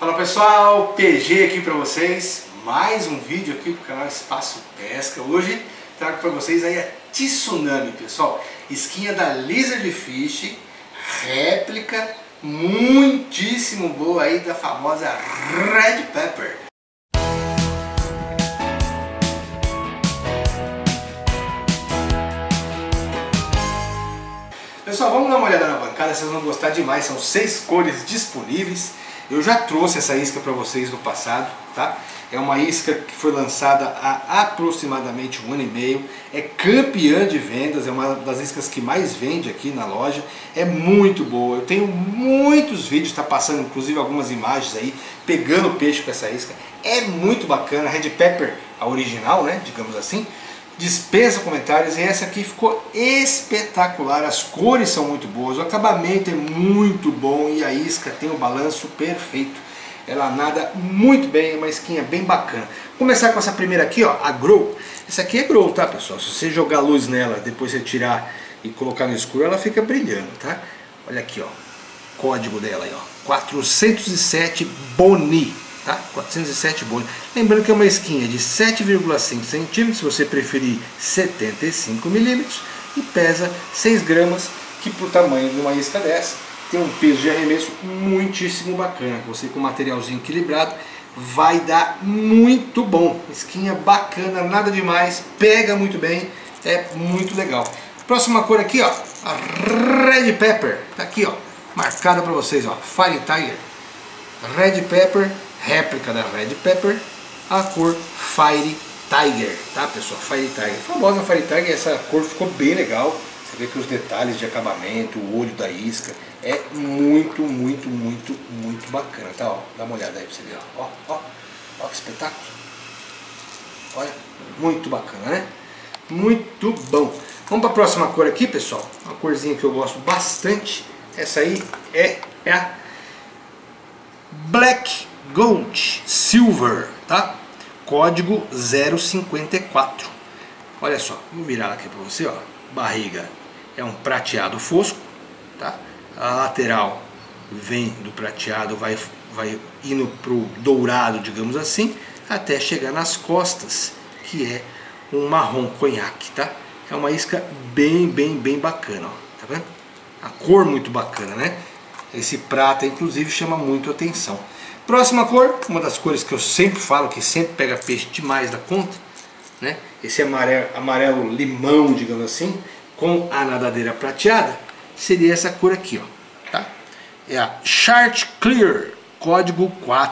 Fala pessoal, PG aqui pra vocês, mais um vídeo aqui pro canal Espaço Pesca. Hoje trago pra vocês aí a Tsunami, pessoal, isquinha da Lizard Fish, réplica, muitíssimo boa aí da famosa Red Pepper. Pessoal, vamos dar uma olhada na bancada, vocês vão gostar demais, são 6 cores disponíveis. Eu já trouxe essa isca para vocês no passado, tá? É uma isca que foi lançada há aproximadamente 1 ano e meio, é campeã de vendas, é uma das iscas que mais vende aqui na loja, é muito boa. Eu tenho muitos vídeos, está passando inclusive algumas imagens aí, pegando peixe com essa isca, é muito bacana. Red Pepper, a original, né, digamos assim, dispensa comentários, e essa aqui ficou espetacular, as cores são muito boas, o acabamento é muito bom e a isca tem o balanço perfeito, ela nada muito bem, é uma isquinha bem bacana. Vou começar com essa primeira aqui, ó, a Grow. Essa aqui é Grow, tá pessoal? Se você jogar luz nela, depois você tirar e colocar no escuro, ela fica brilhando, tá? Olha aqui, ó, código dela aí, ó, 407 Boni. Tá? 407 Boni. Lembrando que é uma isquinha de 7,5 centímetros, se você preferir 75 milímetros, e pesa 6 gramas, que para o tamanho de uma isca dessa tem um peso de arremesso muitíssimo bacana. Você com materialzinho equilibrado vai dar muito bom. Isquinha bacana, nada demais, pega muito bem, é muito legal. Próxima cor aqui, ó, a Red Pepper, tá aqui, ó, marcada para vocês, ó, Fire Tiger. Red Pepper, réplica da Red Pepper, a cor Fire Tiger, tá pessoal? Fire Tiger, a famosa Fire Tiger, essa cor ficou bem legal. Você vê que os detalhes de acabamento, o olho da isca, é muito bacana, tá? Ó, dá uma olhada aí pra você ver, ó que espetáculo. Olha, muito bacana, né? Muito bom. Vamos para a próxima cor aqui, pessoal. Uma corzinha que eu gosto bastante. Essa aí é a Black Gold Silver, tá? Código 054. Olha só, vou virar aqui para você, ó. Barriga é um prateado fosco, tá? A lateral vem do prateado, vai indo pro dourado, digamos assim, até chegar nas costas, que é um marrom conhaque, tá? É uma isca bem bacana, ó. Tá vendo? A cor muito bacana, né? Esse prata, inclusive, chama muito atenção. Próxima cor, uma das cores que eu sempre falo, que sempre pega peixe demais da conta, né? Esse amarelo limão, digamos assim, com a nadadeira prateada, seria essa cor aqui, ó, tá? É a Chart Clear, código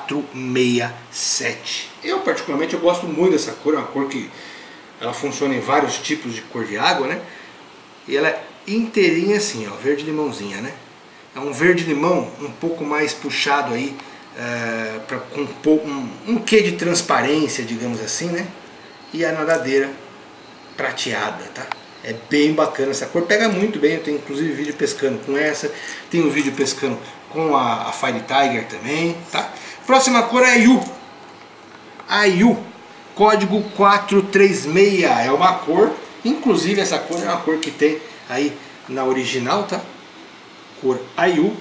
467. Eu particularmente eu gosto muito dessa cor, é uma cor que ela funciona em vários tipos de cor de água, né? E ela é inteirinha assim, ó, verde limãozinha, né? É um verde limão um pouco mais puxado aí, com um quê de transparência, digamos assim, né? E a nadadeira prateada, tá? É bem bacana essa cor, pega muito bem. Eu tenho inclusive vídeo pescando com essa, tenho um vídeo pescando com a Fire Tiger também, tá? Próxima cor é a Yu. A Yu, código 436, é uma cor, inclusive essa cor é uma cor que tem aí na original, tá? Cor Ayu,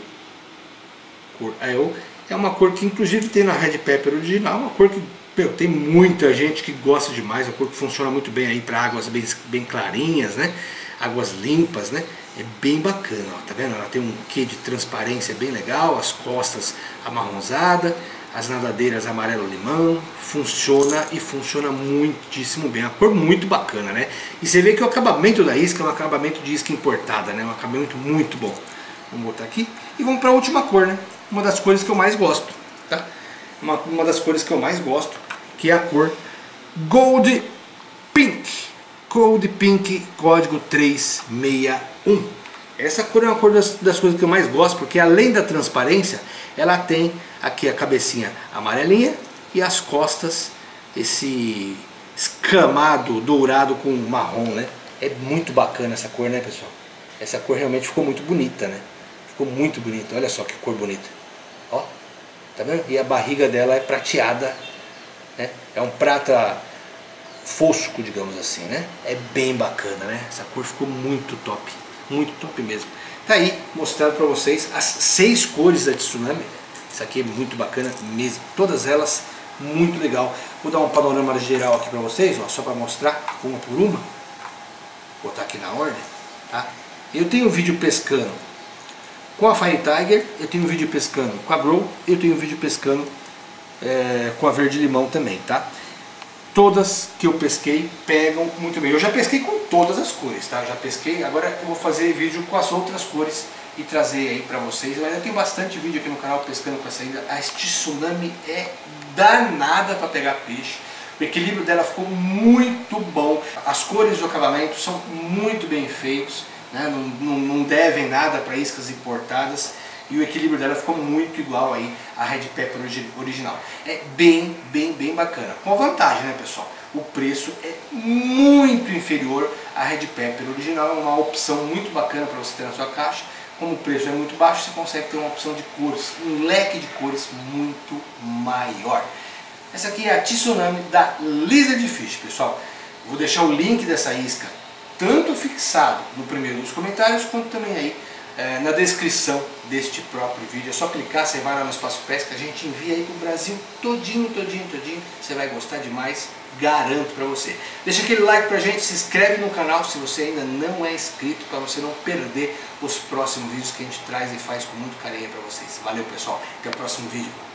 é uma cor que inclusive tem na Red Pepper original, uma cor que, meu, tem muita gente que gosta demais, uma cor que funciona muito bem aí para águas bem clarinhas, né? Águas limpas, né? É bem bacana, ó, tá vendo? Ela tem um quê de transparência bem legal, as costas amarronzada, as nadadeiras amarelo limão, funciona e funciona muitíssimo bem, a cor muito bacana, né? E você vê que o acabamento da isca é um acabamento de isca importada, né? Um acabamento muito bom. Vamos botar aqui e vamos para a última cor, né? Uma das cores que eu mais gosto, tá? Uma das cores que eu mais gosto, que é a cor Gold Pink. Gold Pink, código 361. Essa cor é uma cor das coisas que eu mais gosto, porque além da transparência, ela tem aqui a cabecinha amarelinha e as costas esse escamado dourado com marrom, né? É muito bacana essa cor, né, pessoal? Essa cor realmente ficou muito bonita, né? Ficou muito bonita, olha só que cor bonita. Ó, tá vendo? E a barriga dela é prateada, né? É um prata fosco, digamos assim, né? É bem bacana, né? Essa cor ficou muito top mesmo. Tá aí, mostrando pra vocês as 6 cores da Tsunami, Isso aqui é muito bacana mesmo, todas elas muito legal. Vou dar um panorama geral aqui para vocês, ó, só para mostrar uma por uma. Vou botar aqui na ordem, tá? Eu tenho vídeo pescando com a Fire Tiger, eu tenho vídeo pescando com a Grow, eu tenho vídeo pescando com a Verde Limão também, tá? Todas que eu pesquei pegam muito bem. Eu já pesquei com todas as cores, tá? Já pesquei, agora eu vou fazer vídeo com as outras cores e trazer aí pra vocês. Mas eu tenho bastante vídeo aqui no canal pescando com essa ainda. A Tsunami é danada para pegar peixe. O equilíbrio dela ficou muito bom. As cores do acabamento são muito bem feitos, né? Não devem nada para iscas importadas. E o equilíbrio dela ficou muito igual aí à Red Pepper original. É bem bacana. Com a vantagem, né, pessoal? O preço é muito inferior à Red Pepper original. É uma opção muito bacana para você ter na sua caixa. Como o preço é muito baixo, você consegue ter uma opção de cores, um leque de cores muito maior. Essa aqui é a Tsunami da Lizard Fish, pessoal. Vou deixar o link dessa isca tanto fixado no primeiro dos comentários, quanto também aí na descrição deste próprio vídeo. É só clicar, você vai lá no Espaço Pesca, a gente envia aí pro Brasil todinho. Você vai gostar demais, garanto pra você. Deixa aquele like pra gente, se inscreve no canal se você ainda não é inscrito, para você não perder os próximos vídeos que a gente traz e faz com muito carinho pra vocês. Valeu, pessoal, até o próximo vídeo.